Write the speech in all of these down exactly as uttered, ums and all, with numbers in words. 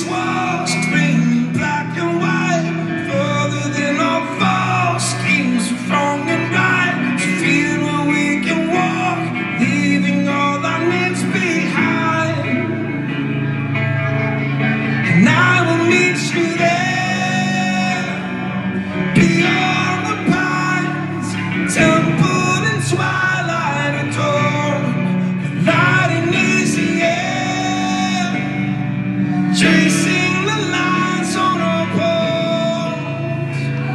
these walls, screaming black and white, further than our false schemes of wrong and right. Feel where we can walk, leaving all our needs behind. And I will meet you there, beyond the pines, temple and twilight adorn, light in easy air, chasing the lines on our poles.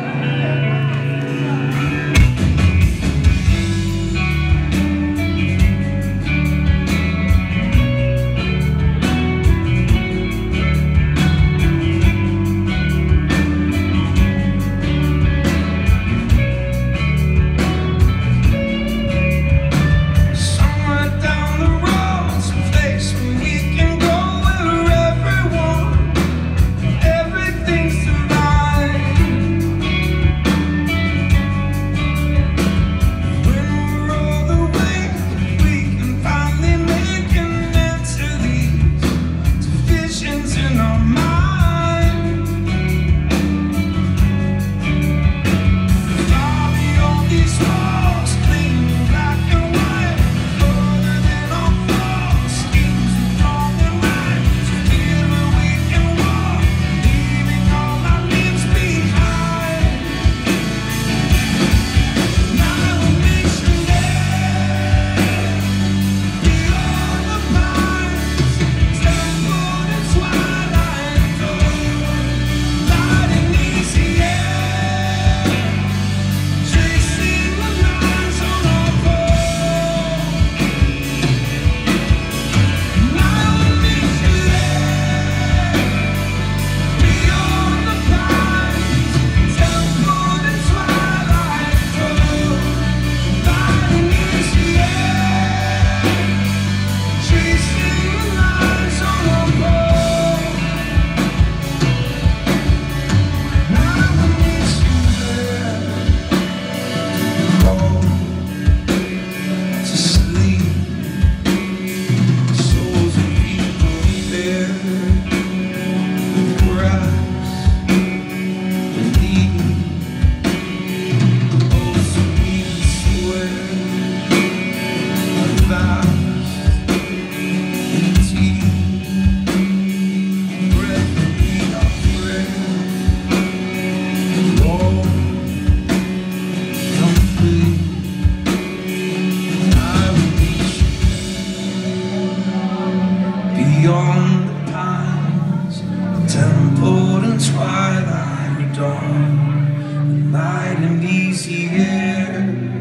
Somewhere down the road, someplace where we can go, where everyone, everything's divine. When we're all awake, we can finally make an end to these divisions in our mind. Far beyond these walls, gleaming black and white, further than our false schemes of wrong and right. So feel where we can walk, leaving all our needs behind. And I will meet you there, beyond the pines, temple and twilight adorn, light in easy air, chasing the lines on our poles. And I will meet you there, beyond the pines, temple and twilight adorn, light in easy air, chasing the lines on our poles. And I will meet you there, home to sleep. Souls of people there, the grass and eating. Oh, so we can swear our vows and teeth, breath and eat our prayer. Lord, come free. I will meet you beyond the pines, temple and twilight dawn, light and easy air,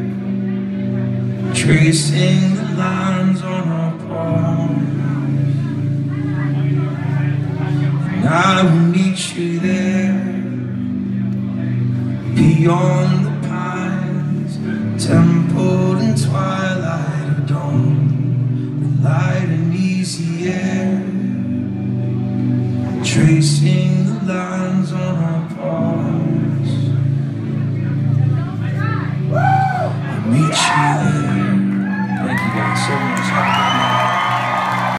tracing the lines on our palms. And I will meet you there, beyond the pines, temple and twilight dawn, light and easy air, tracing the lines on our palms. I'll meet you there. Thank you guys so much. Have a good night.